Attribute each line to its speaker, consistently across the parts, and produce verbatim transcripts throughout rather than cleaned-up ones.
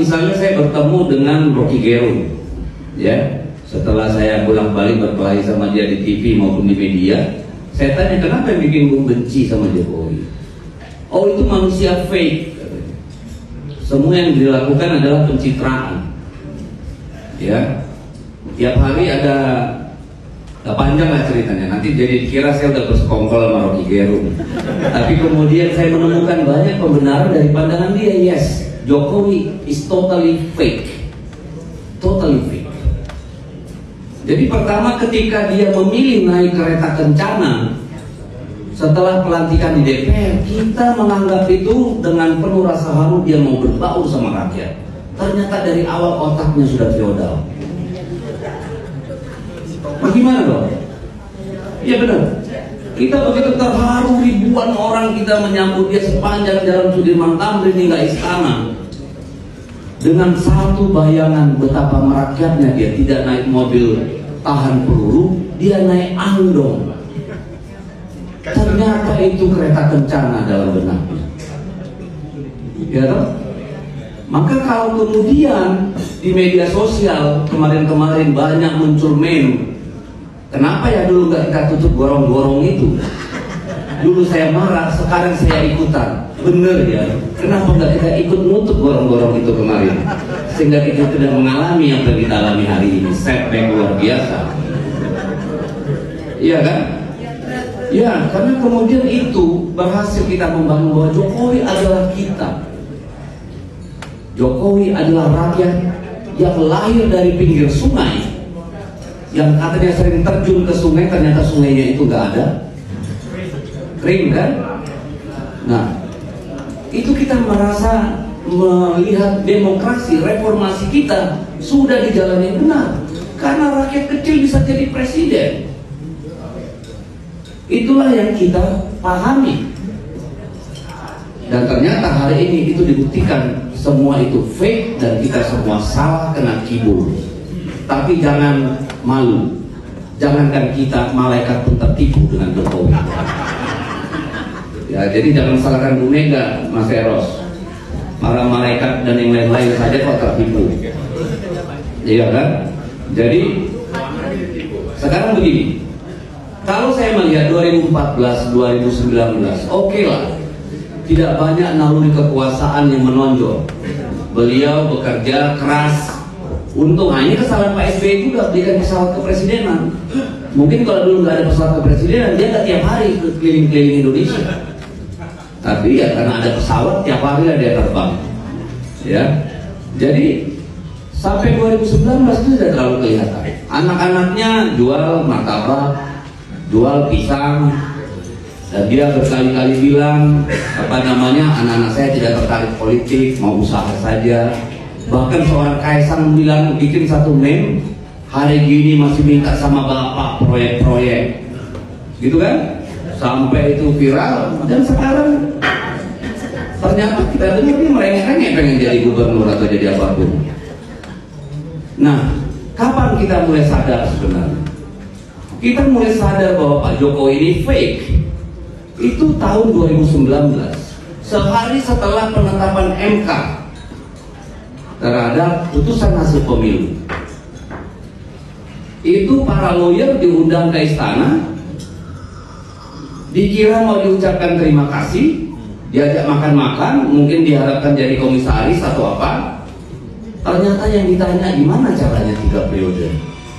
Speaker 1: misalnya saya bertemu dengan Rocky Gerung, ya, setelah saya bolak-balik berkelahi sama dia di T V maupun di media, saya tanya kenapa yang bikin gue benci sama Jokowi? Oh, itu manusia fake. Semua yang dilakukan adalah pencitraan. Ya, tiap hari ada, gak panjang lah ceritanya. Nanti jadi kira saya udah bersekongkol sama Rocky Gerung. Tapi kemudian saya menemukan banyak pembenaran dari pandangan dia. Yes, Jokowi is totally fake, totally fake. Jadi pertama ketika dia memilih naik kereta kencana setelah pelantikan di D P R, kita menganggap itu dengan penuh rasa haru dia mau berbaur sama rakyat. Ternyata dari awal otaknya sudah feodal. Bagaimana dong? Iya benar. Kita begitu terharu, ribuan orang kita menyambut dia sepanjang jalan Sudirman Tamrin hingga istana. Dengan satu bayangan betapa merakyatnya, dia tidak naik mobil tahan peluru, dia naik andong. Ternyata itu kereta kencana dalam benaknya. Ya toh? Maka kalau kemudian di media sosial kemarin-kemarin banyak muncul meme, kenapa ya dulu nggak kita tutup gorong-gorong itu? Dulu saya marah, sekarang saya ikutan. Bener ya, kenapa nggak kita ikut nutup gorong-gorong itu kemarin? Sehingga kita tidak mengalami yang kita alami hari ini, setback luar biasa. Iya kan? Ya, karena kemudian itu berhasil kita membangun bahwa Jokowi adalah kita. Jokowi adalah rakyat yang lahir dari pinggir sungai, yang katanya sering terjun ke sungai, ternyata sungainya itu nggak ada, kering kan? Nah, itu kita merasa melihat demokrasi, reformasi kita sudah di jalan yang benar, karena rakyat kecil bisa jadi presiden. Itulah yang kita pahami. Dan ternyata hari ini itu dibuktikan semua itu fake dan kita semua salah kena kibul. Tapi jangan malu, jangankan kita, malaikat pun tertipu dengan Jokowi. Ya, jadi jangan salahkan Bu Mega, Mas Eros. Para malaikat dan yang lain-lain saja kok tertipu. Iya kan? Jadi sekarang begini, kalau saya melihat dua ribu empat belas dua ribu sembilan belas, oke okay lah, tidak banyak naluri kekuasaan yang menonjol. Beliau bekerja keras. Untung hanya kesalahan Pak S B Y juga berikan pesawat kepresidenan. Mungkin kalau dulu nggak ada pesawat kepresidenan, dia nggak tiap hari keliling-keliling Indonesia. Tapi ya karena ada pesawat, tiap hari dia terbang. Ya, jadi sampai dua ribu sembilan belas itu tidak terlalu kelihatan. Anak-anaknya jual martabak, jual pisang. Dan dia berkali-kali bilang, apa namanya, anak-anak saya tidak tertarik politik, mau usaha saja. Bahkan seorang Kaisang bilang, bikin satu meme, hari gini masih minta sama bapak proyek-proyek, gitu kan? Sampai itu viral. Dan sekarang ternyata kita dengar dia merengek-rengek pengen jadi gubernur atau jadi apapun. Nah, kapan kita mulai sadar sebenarnya? Kita mulai sadar bahwa Pak Jokowi ini fake. Itu tahun dua ribu sembilan belas, sehari setelah penetapan M K terhadap putusan hasil pemilu. Itu para lawyer diundang ke istana, dikira mau diucapkan terima kasih, diajak makan-makan, mungkin diharapkan jadi komisaris atau apa. Ternyata yang ditanya gimana caranya tiga periode.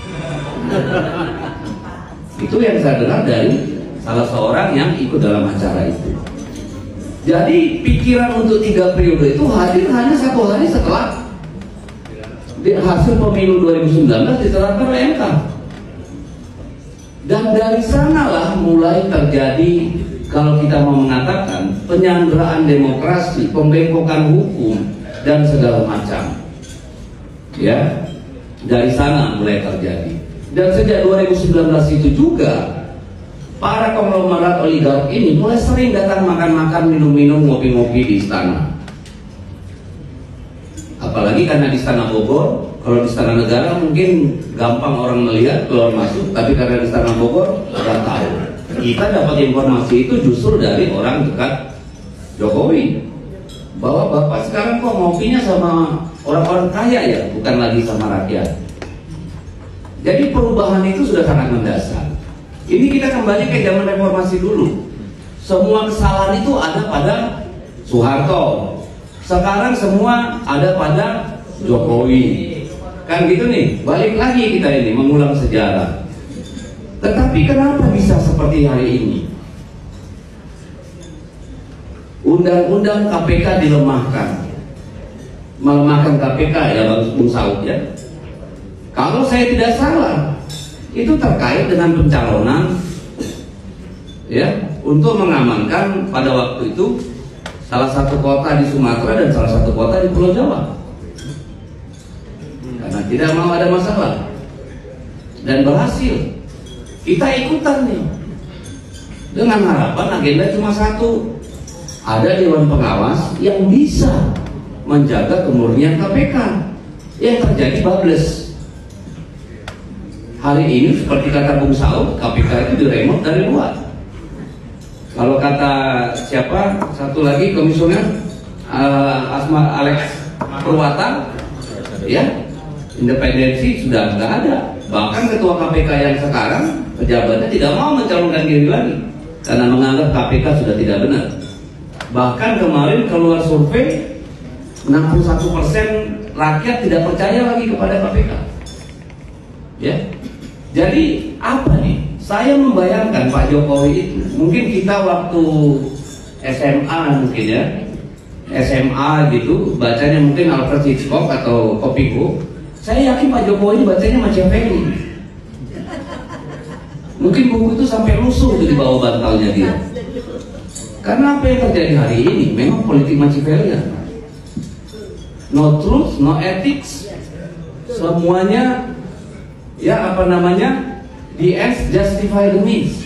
Speaker 1: Itu yang saya dengar dari salah seorang yang ikut dalam acara itu. Jadi pikiran untuk tiga periode itu hadir hanya satu hari setelah hasil pemilu dua ribu sembilan belas ditetapkan oleh M K. Dan dari sanalah mulai terjadi, kalau kita mau mengatakan, penyanderaan demokrasi, pembengkokan hukum dan segala macam. Ya, dari sana mulai terjadi. Dan sejak dua ribu sembilan belas itu juga para konglomerat oligark ini mulai sering datang makan-makan, minum-minum, ngopi-ngopi di istana. Apalagi karena di Istana Bogor, kalau di Istana Negara mungkin gampang orang melihat keluar masuk, tapi karena di Istana Bogor nggak tahu. Kita dapat informasi itu justru dari orang dekat Jokowi. bahwa Bapak sekarang kok ngopinya sama orang-orang kaya ya, bukan lagi sama rakyat. Jadi perubahan itu sudah sangat mendasar. Ini kita kembali ke zaman reformasi dulu. Semua kesalahan itu ada pada Soeharto. Sekarang semua ada pada Jokowi. Kan gitu nih, balik lagi kita ini mengulang sejarah. Tetapi kenapa bisa seperti hari ini? Undang-undang K P K dilemahkan. Melemahkan K P K ya Bung Saud ya. Kalau saya tidak salah, itu terkait dengan pencalonan ya, untuk mengamankan pada waktu itu salah satu kota di Sumatera dan salah satu kota di Pulau Jawa. Karena tidak mau ada masalah. Dan berhasil. Kita ikutan nih. Dengan harapan agenda cuma satu. Ada Dewan Pengawas yang bisa menjaga kemurnian K P K. Yang terjadi bablas. Hari ini seperti kata Bung Saud, K P K itu diremot dari luar. Kalau kata siapa satu lagi komisioner uh, Asma Alex Purwata, ya independensi sudah nggak ada. Bahkan ketua K P K yang sekarang pejabatnya tidak mau mencalonkan diri lagi karena menganggap K P K sudah tidak benar. Bahkan kemarin keluar survei enam puluh satu persen rakyat tidak percaya lagi kepada K P K. Ya, jadi apa nih? Saya membayangkan Pak Jokowi itu, mungkin kita waktu S M A mungkin ya, S M A gitu, bacanya mungkin Alfred Hitchcock atau Kopiko. Saya yakin Pak Jokowi ini bacanya Machiavelli. Mungkin buku itu sampai lusuh di bawah bantalnya dia. Karena apa yang terjadi hari ini memang politik Machiavellian. No truth, no ethics, semuanya ya apa namanya? The ends justify the means.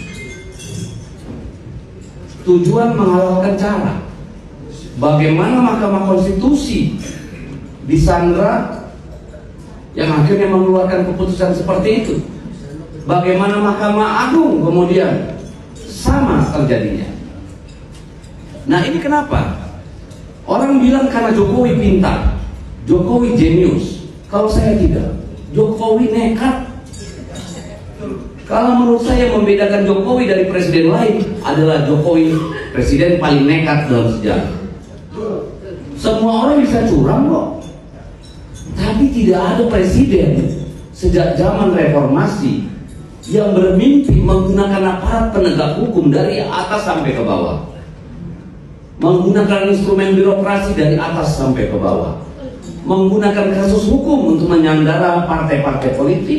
Speaker 1: Tujuan menghalalkan cara. Bagaimana Mahkamah Konstitusi disandra yang akhirnya mengeluarkan keputusan seperti itu. Bagaimana Mahkamah Agung kemudian sama terjadinya. Nah ini kenapa? Orang bilang karena Jokowi pintar, Jokowi jenius. Kalau saya tidak, Jokowi nekat. Kalau menurut saya membedakan Jokowi dari presiden lain adalah Jokowi presiden paling nekat dalam sejarah. Semua orang bisa curang kok, tapi tidak ada presiden sejak zaman reformasi yang bermimpi menggunakan aparat penegak hukum dari atas sampai ke bawah, menggunakan instrumen birokrasi dari atas sampai ke bawah, menggunakan kasus hukum untuk menyandara partai-partai politik.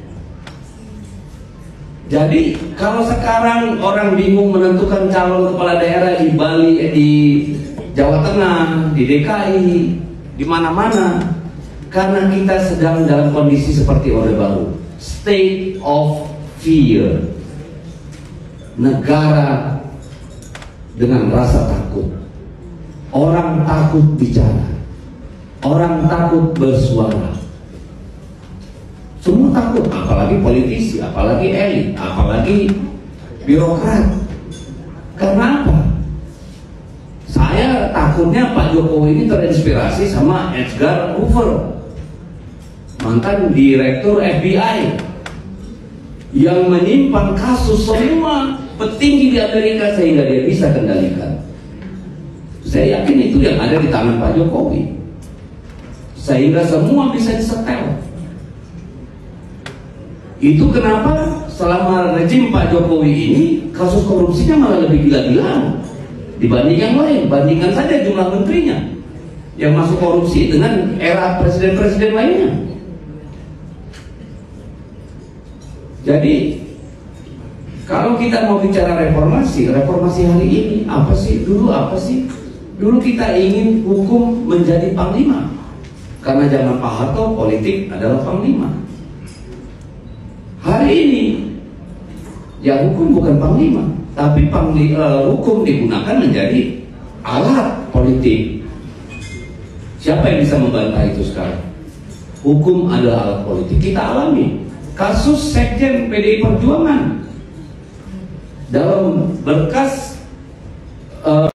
Speaker 1: Jadi kalau sekarang orang bingung menentukan calon kepala daerah di Bali, eh, di Jawa Tengah, di D K I, di mana-mana, karena kita sedang dalam kondisi seperti Orde Baru, state of fear, negara dengan rasa takut, orang takut bicara, orang takut bersuara. Semua takut, apalagi politisi, apalagi elit, apalagi birokrat. Karena apa? Saya takutnya Pak Jokowi ini terinspirasi sama Edgar Hoover, mantan direktur F B I, yang menyimpan kasus semua petinggi di Amerika sehingga dia bisa kendalikan. Saya yakin itu yang ada di tangan Pak Jokowi, sehingga semua bisa disetel. Itu kenapa selama rejim Pak Jokowi ini kasus korupsinya malah lebih gila-gilaan dibanding yang lain. Bandingkan saja jumlah menterinya yang masuk korupsi dengan era presiden-presiden lainnya. Jadi kalau kita mau bicara reformasi, reformasi hari ini apa sih? Dulu apa sih? Dulu kita ingin hukum menjadi panglima, karena zaman Pak Harto politik adalah panglima. Hari ini ya hukum bukan panglima, tapi pangli, uh, hukum digunakan menjadi alat politik. Siapa yang bisa membantah itu sekarang? Hukum adalah alat politik. Kita alami kasus Sekjen P D I Perjuangan dalam berkas uh,